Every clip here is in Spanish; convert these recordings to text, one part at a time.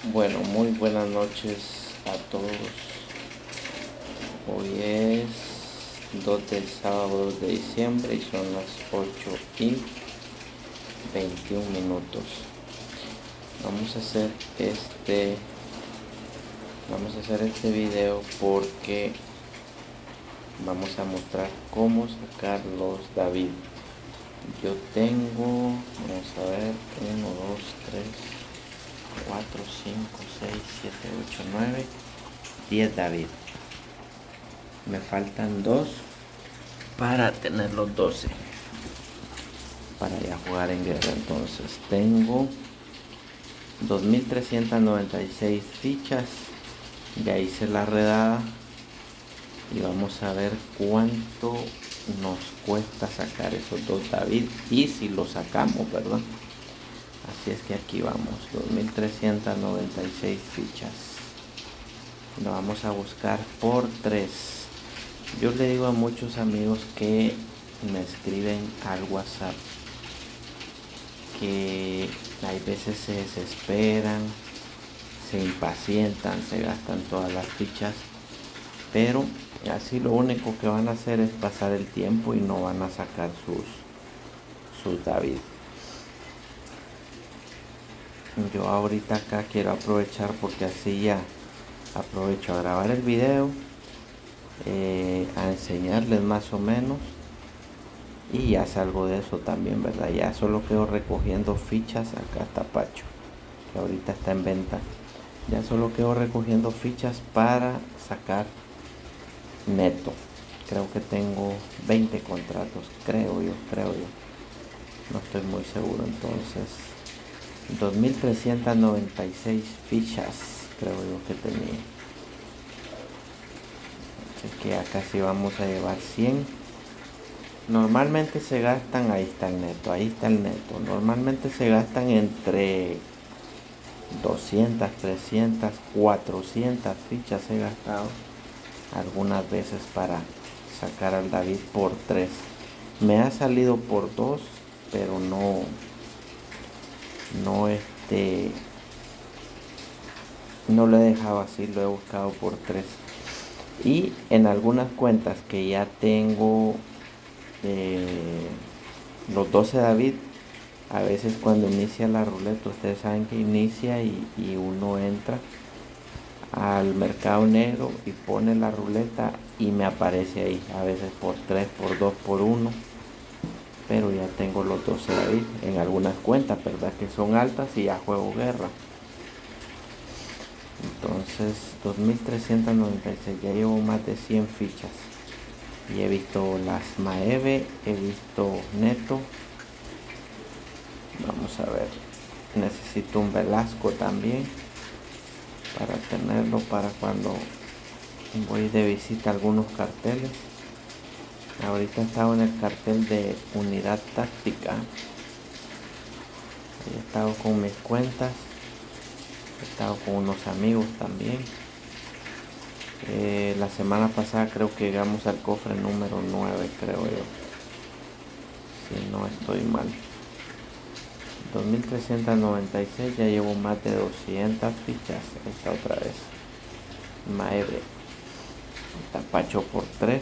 Bueno, muy buenas noches a todos. Hoy es 2 del sábado de diciembre y son las 8:21. Vamos a hacer este video porque vamos a mostrar cómo sacar los David. Yo tengo, vamos a ver, 1, 2, 3, 4, 5, 6, 7, 8, 9, 10 David. Me faltan 2 para tener los 12 para ya jugar en guerra. Entonces tengo 2396 fichas. Ya hice la redada y vamos a ver cuánto nos cuesta sacar esos 2 David y si lo sacamos, ¿verdad? Así es que aquí vamos, 2396 fichas. Lo vamos a buscar por 3. Yo le digo a muchos amigos que me escriben al WhatsApp que hay veces se desesperan, se impacientan, se gastan todas las fichas, pero así lo único que van a hacer es pasar el tiempo y no van a sacar sus David. Yo ahorita acá quiero aprovechar porque así ya aprovecho a grabar el video, a enseñarles más o menos y ya salgo de eso también, ¿verdad? Ya solo quedo recogiendo fichas. Acá está Pacho, que ahorita está en venta. Ya solo quedo recogiendo fichas para sacar neto. Creo que tengo 20 contratos, creo yo. No estoy muy seguro. Entonces 2396 fichas creo yo que tenía. Así que ya casi vamos a llevar 100. Normalmente se gastan, ahí está el neto. Normalmente se gastan entre 200, 300, 400 fichas he gastado algunas veces para sacar al David por 3. Me ha salido por 2, pero no lo he dejado así, lo he buscado por 3. Y en algunas cuentas que ya tengo los 12 David, a veces cuando inicia la ruleta, ustedes saben que inicia y uno entra al mercado negro y pone la ruleta y me aparece ahí, a veces por 3, por 2, por 1, pero ya tengo los 12 David en algunas cuentas, verdad que son altas y ya juego guerra. Entonces 2396, ya llevo más de 100 fichas y he visto las Maeve, he visto Neto. Vamos a ver, necesito un Velasco también para tenerlo para cuando voy de visita a algunos carteles. Ahorita he estado en el cartel de unidad táctica, he estado con mis cuentas, he estado con unos amigos también. La semana pasada creo que llegamos al cofre número 9, creo yo, si no estoy mal. 2396, ya llevo más de 200 fichas. Esta otra vez Maeve, Tapacho por 3.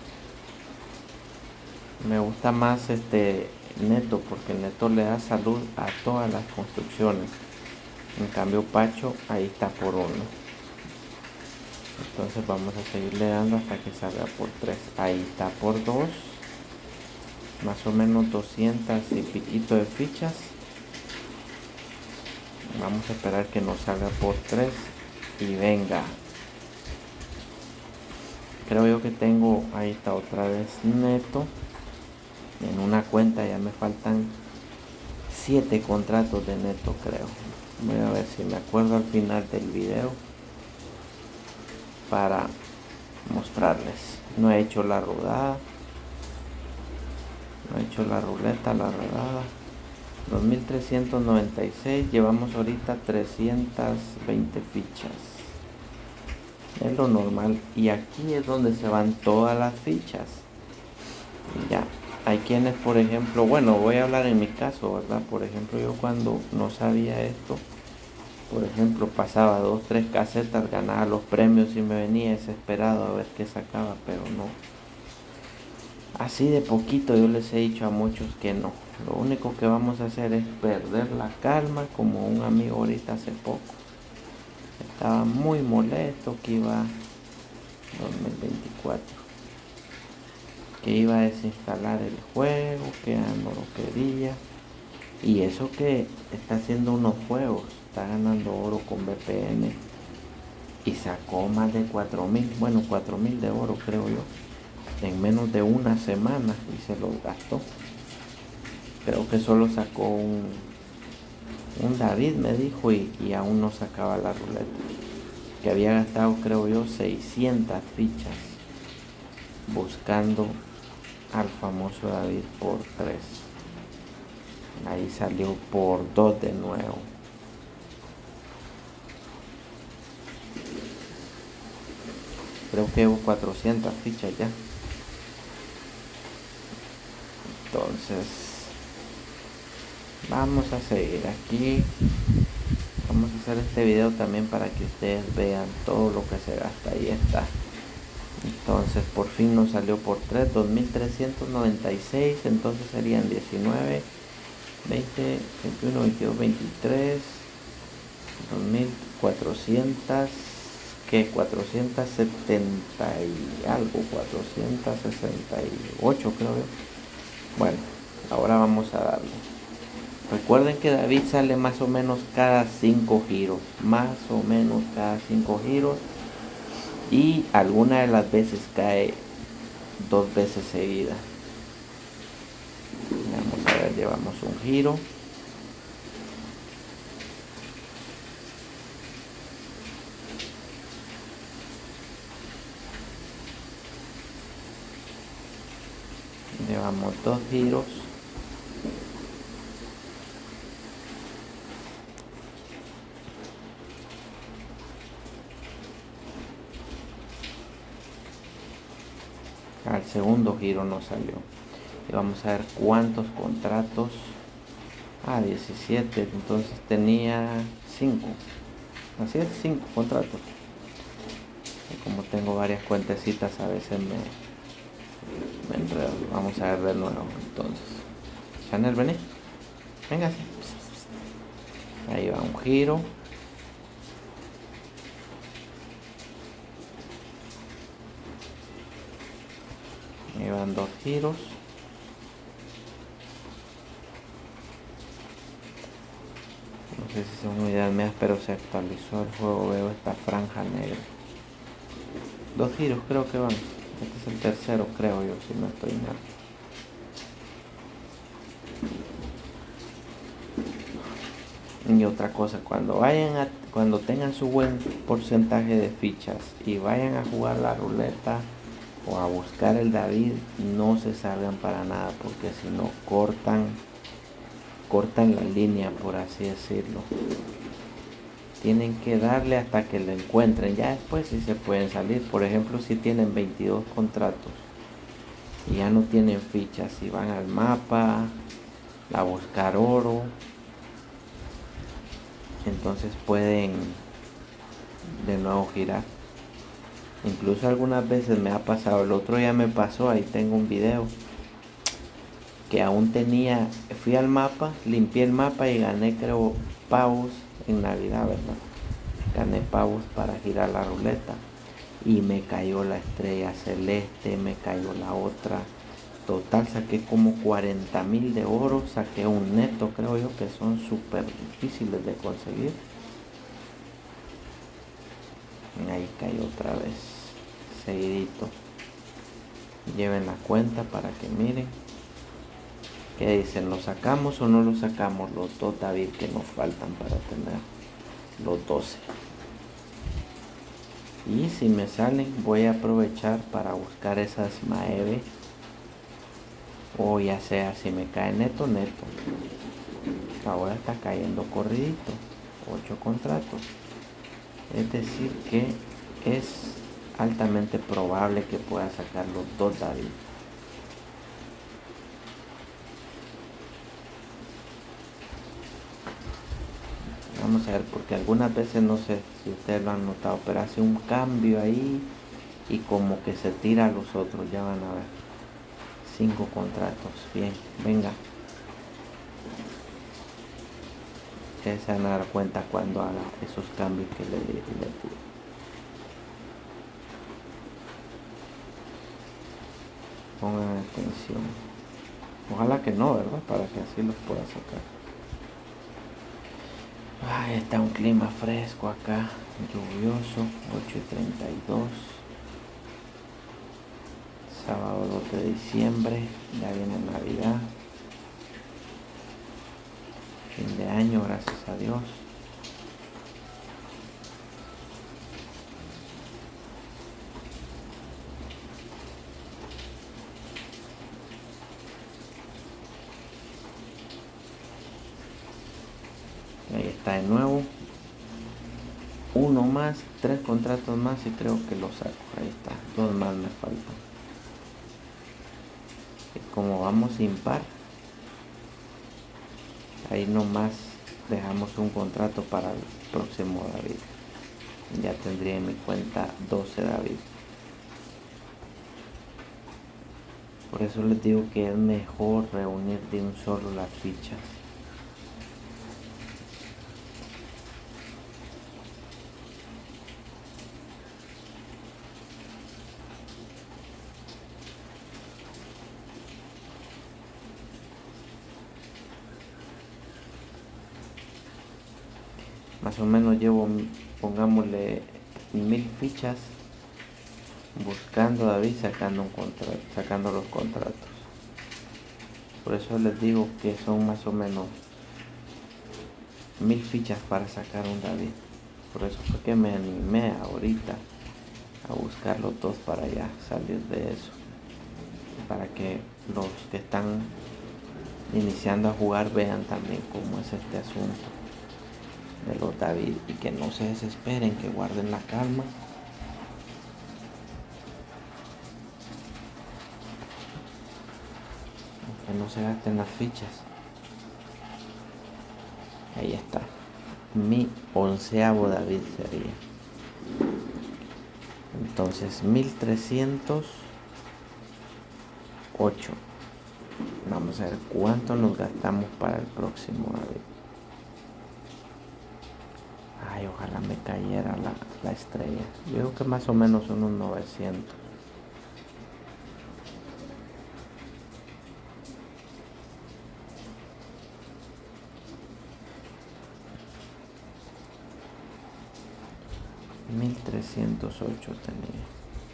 Me gusta más Neto porque Neto le da salud a todas las construcciones. En cambio Pacho ahí está por 1. Entonces vamos a seguirle dando hasta que salga por 3. Ahí está por 2. Más o menos 200 y piquito de fichas. Vamos a esperar que nos salga por 3 y venga. Creo yo que tengo, ahí está otra vez Neto. En una cuenta ya me faltan 7 contratos de Neto, creo. Voy a ver si me acuerdo al final del video para mostrarles. No he hecho la rodada, no he hecho la ruleta, la rodada. 2396, llevamos ahorita 320 fichas, es lo normal, y aquí es donde se van todas las fichas. Ya, hay quienes, por ejemplo, bueno, voy a hablar en mi caso, ¿verdad? Por ejemplo, yo cuando no sabía esto, Por ejemplo, pasaba 2, 3 casetas, ganaba los premios y me venía desesperado a ver qué sacaba, pero no. Así de poquito yo les he dicho a muchos que no. Lo único que vamos a hacer es perder la calma, como un amigo ahorita hace poco. Estaba muy molesto que iba 2024, que iba a desinstalar el juego, que ya no lo quería. Y eso que está haciendo unos juegos, está ganando oro con VPN y sacó más de 4.000, bueno, 4.000 de oro creo yo, en menos de una semana, y se lo gastó. Creo que solo sacó un David, me dijo, y aún no sacaba la ruleta, que había gastado creo yo 600 fichas buscando al famoso David por 3. Ahí salió por 2 de nuevo. Creo que hubo 400 fichas ya. Entonces vamos a seguir aquí. Vamos a hacer este video también para que ustedes vean todo lo que se gasta. Ahí está. Entonces por fin nos salió por 3, 2.396. Entonces serían 19, 20, 21, 22, 23, 2.400, que 470 y algo, 468 creo yo. Bueno, ahora vamos a darle. Recuerden que David sale más o menos cada 5 giros, más o menos cada 5 giros, y alguna de las veces cae 2 veces seguida. Vamos a ver, llevamos un giro. Llevamos 2 giros. Al segundo giro no salió. Y vamos a ver cuántos contratos. 17. Entonces tenía 5. Así es, 5 contratos. Y como tengo varias cuentecitas, a veces me enredo. Vamos a ver de nuevo. Entonces, Chanel, vení. Véngase. Ahí va un giro. Ahí van 2 giros. No sé si son ideas mías, pero se actualizó el juego. Veo esta franja negra. 2 giros creo que van. Este es el tercero, creo yo, si no estoy mal. Y otra cosa, cuando tengan su buen porcentaje de fichas y vayan a jugar la ruleta o a buscar el David, no se salgan para nada, porque si no cortan la línea, por así decirlo. Tienen que darle hasta que lo encuentren. Ya después sí se pueden salir. Por ejemplo, si tienen 22 contratos y ya no tienen fichas, si van al mapa a buscar oro, entonces pueden de nuevo girar. Incluso algunas veces me ha pasado, el otro día me pasó, ahí tengo un video, que aún tenía, fui al mapa, limpié el mapa y gané creo pavos en Navidad, ¿verdad? Gané pavos para girar la ruleta y me cayó la estrella celeste, me cayó la otra. Total saqué como 40.000 de oro, saqué un neto, creo yo, que son súper difíciles de conseguir. Ahí cayó otra vez, seguidito. Lleven la cuenta para que miren. ¿Qué dicen? ¿Lo sacamos o no lo sacamos? Los 2 David que nos faltan para tener los 12. Y si me salen, voy a aprovechar para buscar esas Maeve. O ya sea, si me cae neto. Ahora está cayendo corridito. 8 contratos. Es decir que es altamente probable que pueda sacar los 2 David. Vamos a ver, porque algunas veces no sé si ustedes lo han notado, pero hace un cambio ahí y como que se tira a los otros. Ya van a ver. 5 contratos. Bien, venga. Ustedes se van a dar cuenta cuando haga esos cambios que le digo. Pongan atención. Ojalá que no, ¿verdad? Para que así los pueda sacar. Ay, está un clima fresco acá, lluvioso, 8:32. Sábado 2 de diciembre, ya viene Navidad. Fin de año, gracias a Dios. Ahí está de nuevo. Uno más, 3 contratos más y creo que lo saco. Ahí está, 2 más me faltan. Y como vamos impar, ahí nomás dejamos un contrato para el próximo David. Ya tendría en mi cuenta 12 David. Por eso les digo que es mejor reunir de un solo las fichas. Más o menos llevo, pongámosle 1000 fichas buscando a David, sacando los contratos. Por eso les digo que son más o menos 1000 fichas para sacar un David. Por eso fue que me animé ahorita a buscar los dos para ya salir de eso. Para que los que están iniciando a jugar vean también cómo es este asunto de los David y que no se desesperen, que guarden la calma. Que no se gasten las fichas. Ahí está. Mi 11º David sería. Entonces 1308. Vamos a ver cuánto nos gastamos para el próximo David. Ay, ojalá me cayera la estrella. Yo creo que más o menos unos 900. $1308 tenía.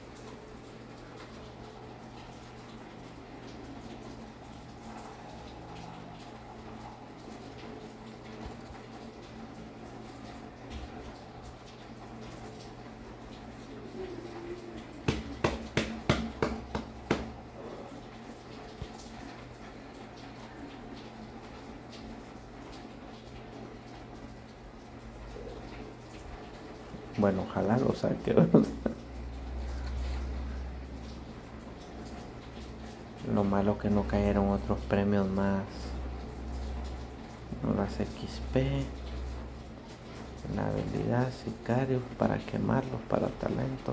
Bueno, ojalá lo saque. Lo malo que no cayeron otros premios más. No las XP. La habilidad, sicarios para quemarlos, para talentos.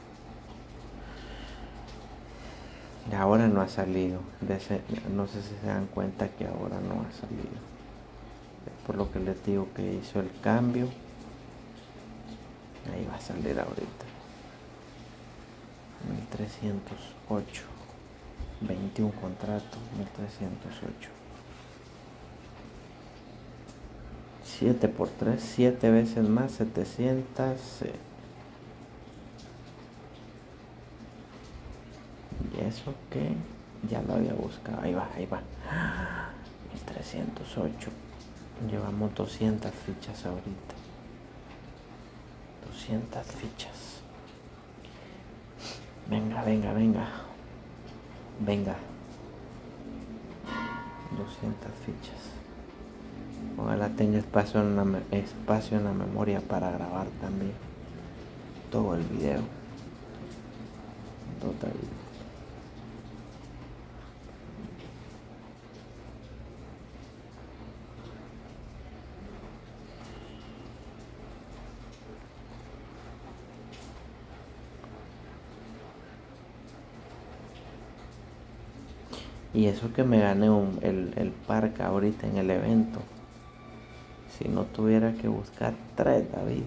Y ahora no ha salido. No sé si se dan cuenta que ahora no ha salido. Es por lo que les digo que hizo el cambio. Ahí va a salir ahorita. 1308. 21 contratos. 1308. 7 por 3. 7 veces más. 700. Y eso que ya lo había buscado. Ahí va, ahí va. 1308. Llevamos 200 fichas ahorita. 200 fichas. Venga, venga, venga. Venga. 200 fichas. Ojalá tenga espacio en la memoria para grabar también todo el video. Total. Y eso que me gané el parque ahorita en el evento. Si no tuviera que buscar 3, David.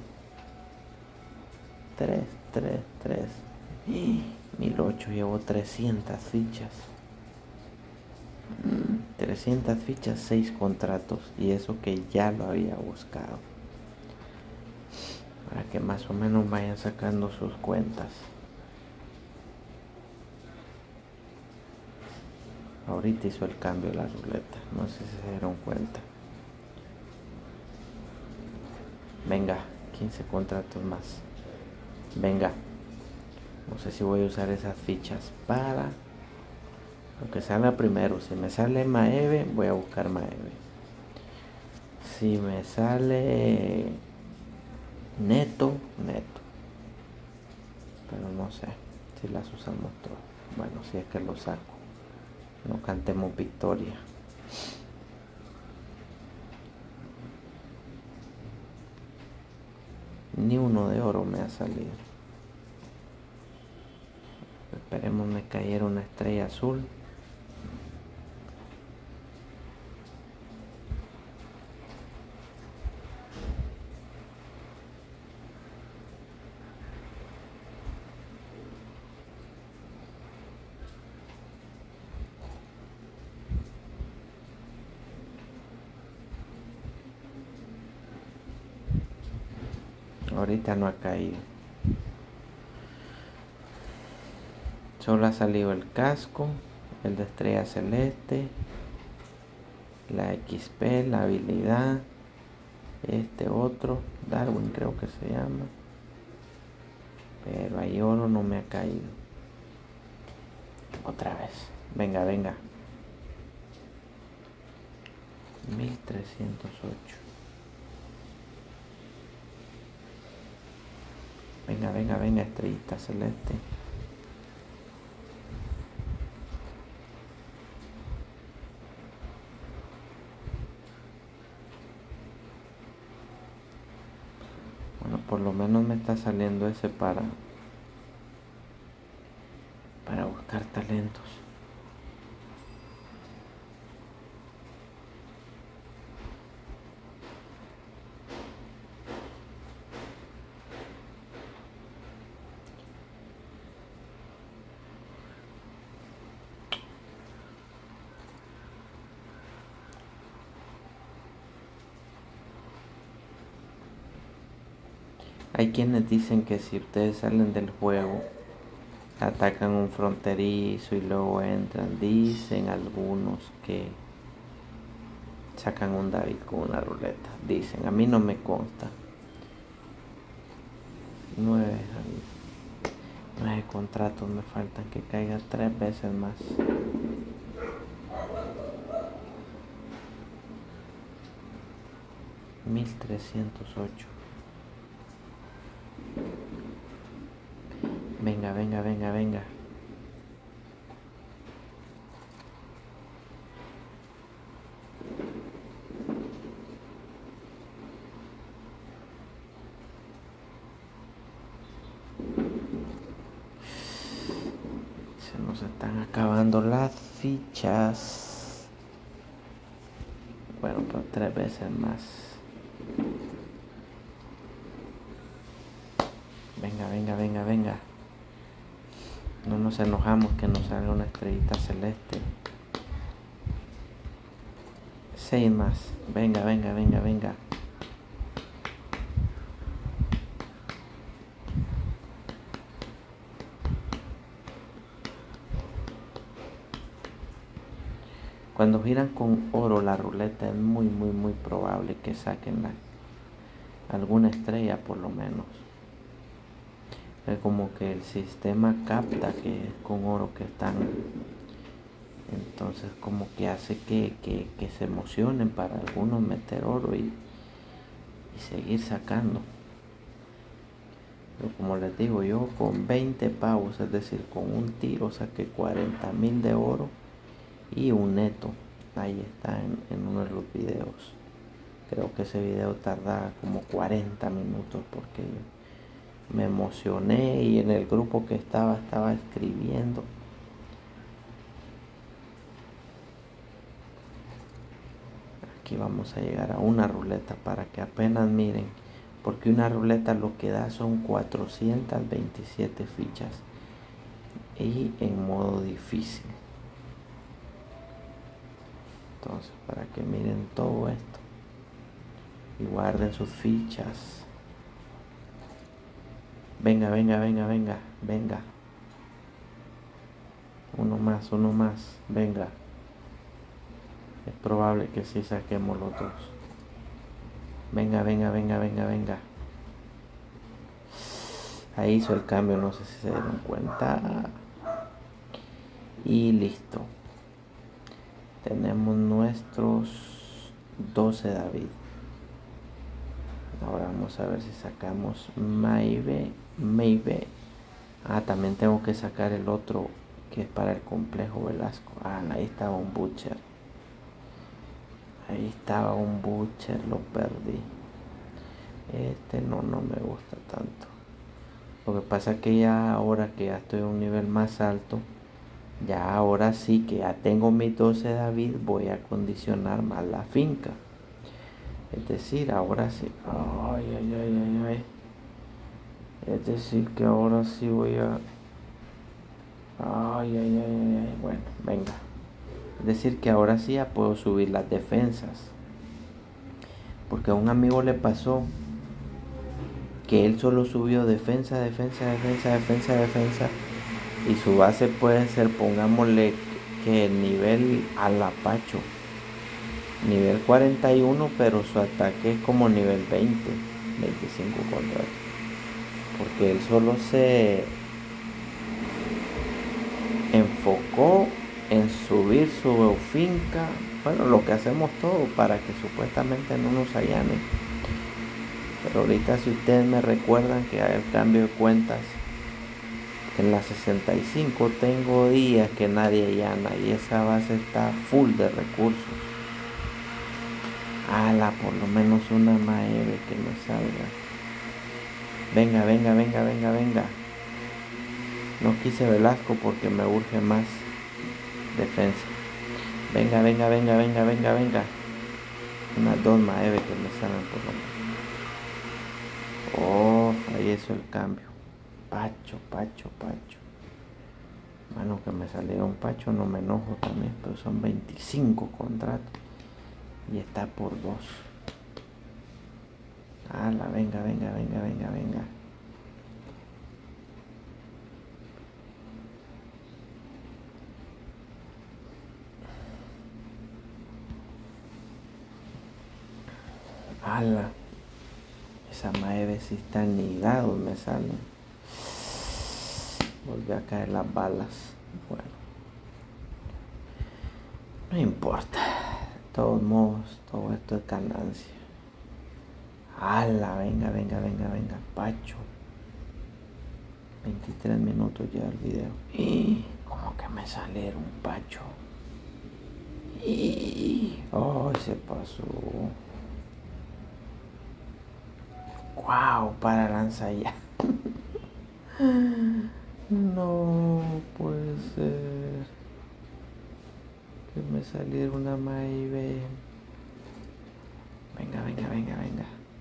3. 1008, llevo 300 fichas. 300 fichas, 6 contratos. Y eso que ya lo había buscado. Para que más o menos vayan sacando sus cuentas. Ahorita hizo el cambio la ruleta. No sé si se dieron cuenta. Venga, 15 contratos más. Venga. No sé si voy a usar esas fichas para lo que salga primero. Si me sale Maeve, voy a buscar Maeve. Si me sale Neto. Pero no sé si las usamos todas. Bueno, si es que lo saco. No cantemos victoria. Ni uno de oro me ha salido. Esperemos me cayera una estrella azul. Ahorita no ha caído. Solo ha salido el casco, el de estrella celeste, la XP, la habilidad, este otro, Darwin creo que se llama. Pero ahí oro no me ha caído. Otra vez. Venga. 1308. Venga, estrellita celeste. Bueno, por lo menos me está saliendo ese para buscar talentos. Hay quienes dicen que si ustedes salen del juego, atacan un fronterizo y luego entran. Dicen algunos que sacan un David con una ruleta. Dicen, a mí no me consta. 9 contratos me faltan, que caiga 3 veces más. $1308. Venga. Se nos están acabando las fichas. Bueno, pero 3 veces más. Venga. No nos enojamos que nos salga una estrellita celeste. 6 más. Venga. Cuando giran con oro la ruleta es muy probable que saquen alguna estrella por lo menos. Es como que el sistema capta que es con oro que están. Entonces como que hace que se emocionen para algunos meter oro y seguir sacando. Pero como les digo, yo con 20 pavos, es decir, con un tiro saqué 40,000 de oro y un neto. Ahí está en uno de los videos. Creo que ese video tardaba como 40 minutos porque me emocioné y en el grupo que estaba escribiendo. aquí vamos a llegar a una ruleta para que apenas miren, porque una ruleta lo que da son 427 fichas y en modo difícil. Entonces, para que miren todo esto y guarden sus fichas. Venga, venga, venga, venga, venga. Uno más, venga. Es probable que sí saquemos los dos. Venga, venga, venga, venga, venga. Ahí hizo el cambio, no sé si se dieron cuenta. Y listo. Tenemos nuestros 12 David. Ahora vamos a ver si sacamos Maybe. También tengo que sacar el otro que es para el complejo Velasco. Ahí estaba un Butcher. Lo perdí. Este no me gusta tanto. Lo que pasa es que ya ahora que ya estoy a un nivel más alto, ya ahora sí que ya tengo mi 12 David, voy a condicionar más la finca. Es decir, ahora sí. Es decir, que ahora sí voy a... Bueno, venga. Es decir, que ahora sí ya puedo subir las defensas. Porque a un amigo le pasó que él solo subió defensa. Y su base puede ser, pongámosle que el nivel alapacho. Nivel 41, pero su ataque es como nivel 20, 25 contra él. Porque él solo se enfocó en subir su finca. Bueno, lo que hacemos todo para que supuestamente no nos allanen. Pero ahorita, si ustedes me recuerdan que hay el cambio de cuentas, en la 65 tengo días que nadie allana y esa base está full de recursos. Por lo menos una Maeve que me salga. Venga, venga, venga, venga, venga. No quise Velasco porque me urge más defensa. Venga, venga, venga, venga, venga, venga. Unas 2 Maeve que me salgan por lo menos. Ahí hizo el cambio. Pacho. Bueno, que me saliera un pacho no me enojo también, pero son 25 contratos. Y está por 2. Venga, venga, venga, venga, venga. Esa Maeve sí está nidado, me salen. Volví a caer las balas. Bueno, no importa. De todos modos, todo esto es ganancia. Venga, venga, venga, venga, Pacho. 23 minutos ya el video. Como que me sale un Pacho. Se pasó. Wow, para lanzar ya. No puede ser que me saliera una Maeve. Venga, venga, venga, venga.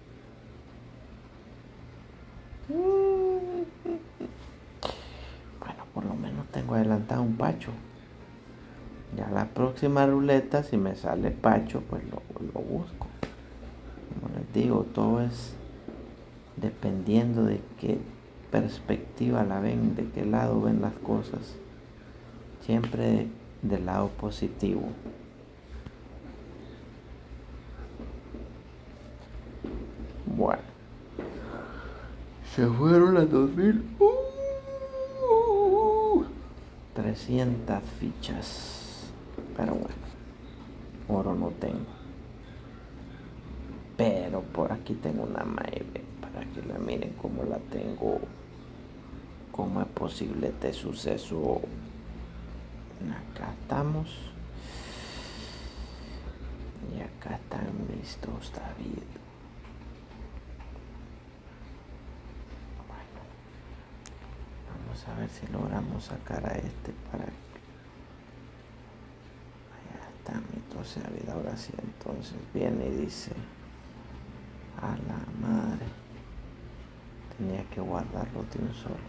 Bueno, por lo menos tengo adelantado un Pacho. Ya la próxima ruleta, si me sale Pacho, pues lo busco. Como les digo, todo es dependiendo de qué perspectiva la ven, de qué lado ven las cosas. Siempre del lado positivo. Bueno, se fueron las 2300 fichas. Pero bueno, oro no tengo. Pero por aquí tengo una Maeve para que la miren como la tengo. ¿Cómo es posible este suceso? Acá estamos. Y acá están mis 2 David. Bueno, vamos a ver si logramos sacar a este para que... Allá está mi bendito sea vida. Ahora sí, entonces viene y dice, a la madre, tenía que guardarlo de un solo.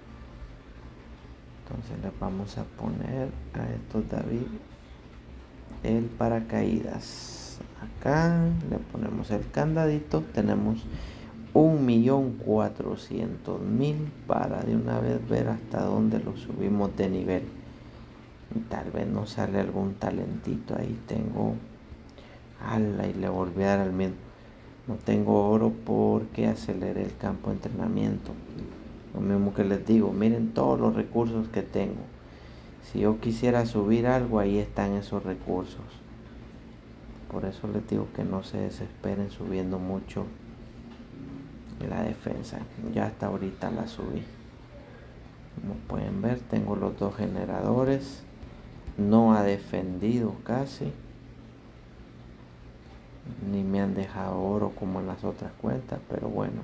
Entonces le vamos a poner a estos David el paracaídas. Acá le ponemos el candadito. Tenemos 1.400.000 para de una vez ver hasta dónde lo subimos de nivel. Y tal vez nos sale algún talentito. Ahí tengo. Ala, y le volví a dar al mismo. No tengo oro porque aceleré el campo de entrenamiento. Lo mismo que les digo, miren todos los recursos que tengo. Si yo quisiera subir algo, ahí están esos recursos. Por eso les digo que no se desesperen subiendo mucho la defensa. Ya hasta ahorita la subí. Como pueden ver, tengo los dos generadores. No ha defendido casi. Ni me han dejado oro como en las otras cuentas, pero bueno.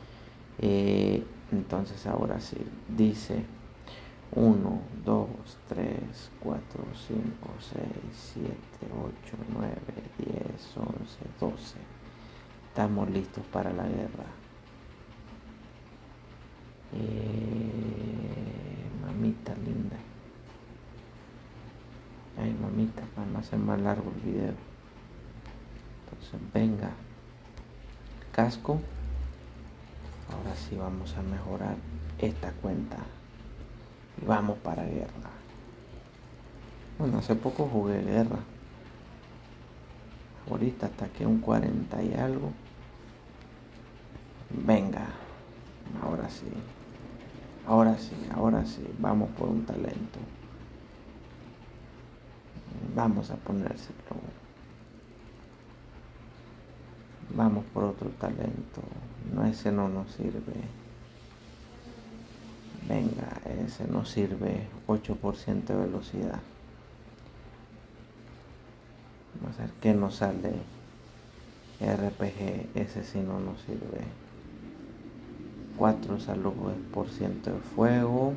Entonces ahora sí, dice 1, 2, 3, 4, 5, 6, 7, 8, 9, 10, 11, 12. Estamos listos para la guerra. Mamita linda. Ay, mamita, para no hacer más largo el video. Entonces, venga. Casco. Ahora sí vamos a mejorar esta cuenta. Y vamos para guerra. Bueno, hace poco jugué guerra. Ahorita ataqué un 40 y algo. Venga. Ahora sí. Ahora sí. Vamos por un talento. Vamos a ponérselo. Vamos por otro talento. No, ese no nos sirve. Venga, ese nos sirve. 8% de velocidad. Vamos a ver qué nos sale. RPG, ese sí no nos sirve. 4 saludos por ciento de fuego.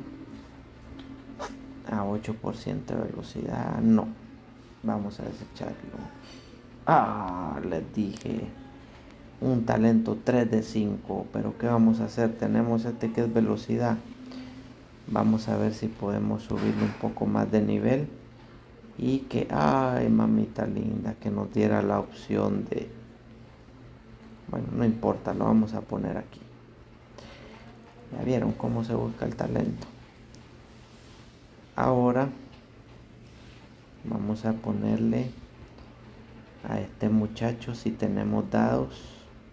A 8% de velocidad. No. Vamos a desecharlo. Les dije. Un talento 3 de 5. Pero ¿qué vamos a hacer? Tenemos este que es velocidad. Vamos a ver si podemos subirle un poco más de nivel. Y que, ay, mamita linda, que nos diera la opción de... Bueno, no importa, lo vamos a poner aquí. Ya vieron cómo se busca el talento. Ahora vamos a ponerle a este muchacho, si tenemos dados,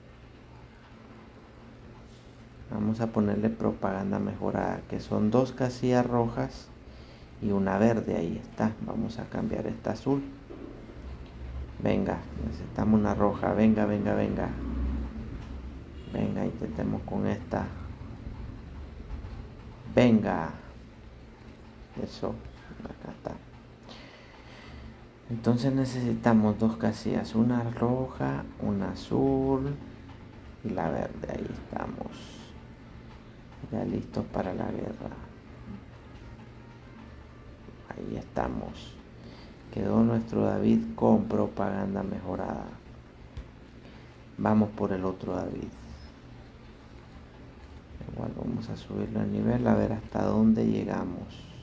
vamos a ponerle propaganda mejorada, que son 2 casillas rojas y una verde. Ahí está. Vamos a cambiar esta azul. Venga, necesitamos una roja. Venga. Venga, intentemos con esta. Venga. Eso. Acá está. Entonces necesitamos 2 casillas. Una roja, una azul y la verde. Ahí estamos. Ya listos para la guerra. Ahí estamos. Quedó nuestro David con propaganda mejorada. Vamos por el otro David. Igual vamos a subirlo el nivel a ver hasta dónde llegamos.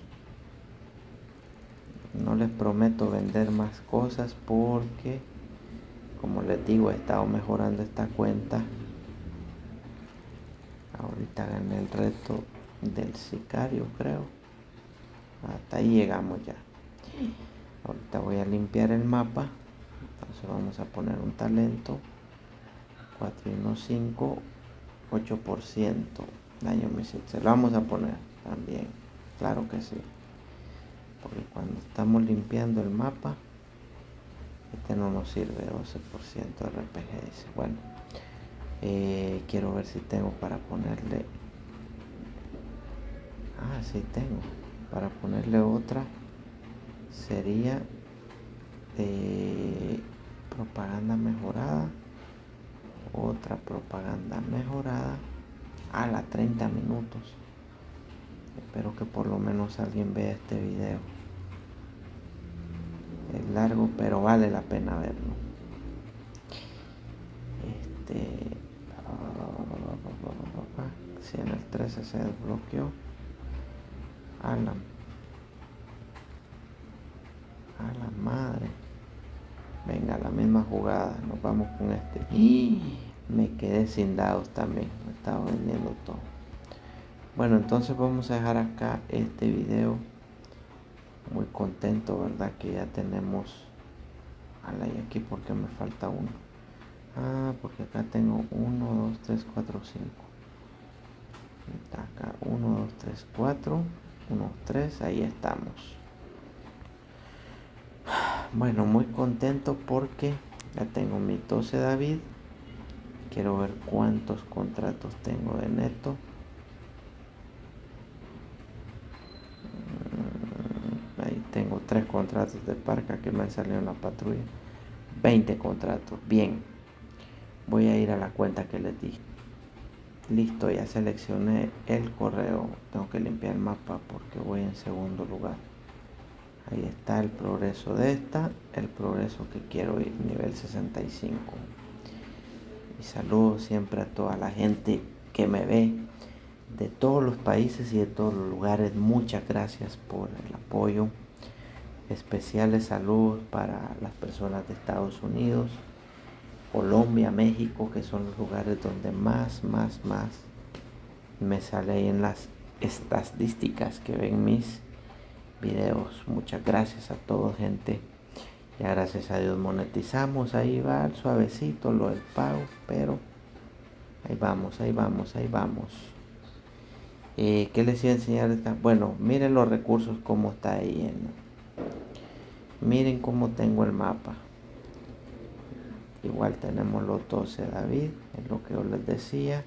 No les prometo vender más cosas porque, como les digo, he estado mejorando esta cuenta. Ahorita gané el reto del sicario, creo. Hasta ahí llegamos ya. Ahorita voy a limpiar el mapa. Entonces vamos a poner un talento. 4 y 1, 5. 8% daño misil. Se lo vamos a poner también. Claro que sí. Porque cuando estamos limpiando el mapa, este no nos sirve. 12% de RPG. Dice. Bueno. Quiero ver si tengo para ponerle. Sí tengo. Para ponerle otra. Sería propaganda mejorada. Otra propaganda mejorada a las 30 minutos. Espero que por lo menos alguien vea este video. Es largo, pero vale la pena verlo. Si en el 13 se desbloqueó. A la madre. Venga, la misma jugada. Nos vamos con este. Y me quedé sin dados también. Me estaba vendiendo todo. Bueno, entonces vamos a dejar acá este video. Muy contento, ¿verdad? Que ya tenemos. Y aquí porque me falta uno. Porque acá tengo 1, 2, 3, 4, 5. Acá 1, 2, 3, 4. 1, 3. Ahí estamos. Bueno, muy contento porque ya tengo mi 12 David. Quiero ver cuántos contratos tengo de neto. Ahí tengo 3 contratos de parca que me han salido en la patrulla. 20 contratos. Bien. Voy a ir a la cuenta que les dije. Listo, ya seleccioné el correo. Tengo que limpiar el mapa porque voy en segundo lugar. Ahí está el progreso de esta. El progreso que quiero ir, nivel 65. Y saludo siempre a toda la gente que me ve de todos los países y de todos los lugares. Muchas gracias por el apoyo. Especiales saludos para las personas de Estados Unidos, Colombia, México, que son los lugares donde más me sale ahí en las estadísticas que ven mis videos. Muchas gracias a todos, gente. Ya gracias a Dios monetizamos. Ahí va suavecito lo del pago, pero ahí vamos. ¿Qué les iba a enseñar? Bueno, miren los recursos como está ahí. Miren cómo tengo el mapa. Igual tenemos los 12 David, es lo que yo les decía.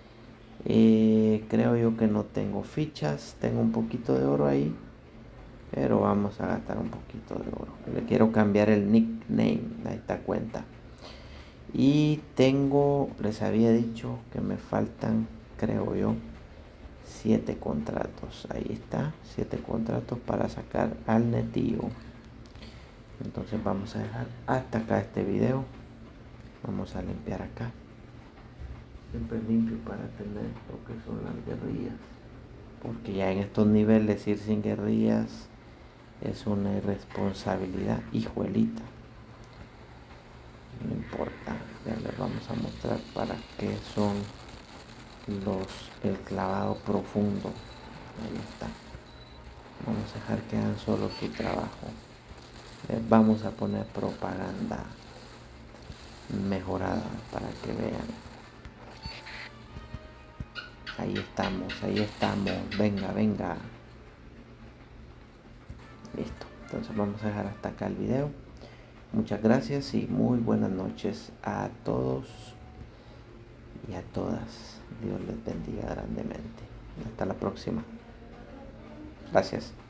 Creo yo que no tengo fichas. Tengo un poquito de oro ahí, pero vamos a gastar un poquito de oro. Le quiero cambiar el nickname a esta cuenta. Y tengo, les había dicho que me faltan, creo yo, 7 contratos. Ahí está, 7 contratos para sacar al netillo. Entonces vamos a dejar hasta acá este video. Vamos a limpiar acá. Siempre limpio para tener lo que son las guerrillas. Porque ya en estos niveles ir sin guerrillas es una irresponsabilidad, hijuelita. No importa, ya les vamos a mostrar para qué son el clavado profundo. Ahí está. Vamos a dejar que hagan solo su trabajo. Les vamos a poner propaganda mejorada para que vean. Ahí estamos. Venga. Listo. Entonces vamos a dejar hasta acá el video. Muchas gracias y muy buenas noches a todos y a todas. Dios les bendiga grandemente. Hasta la próxima. Gracias.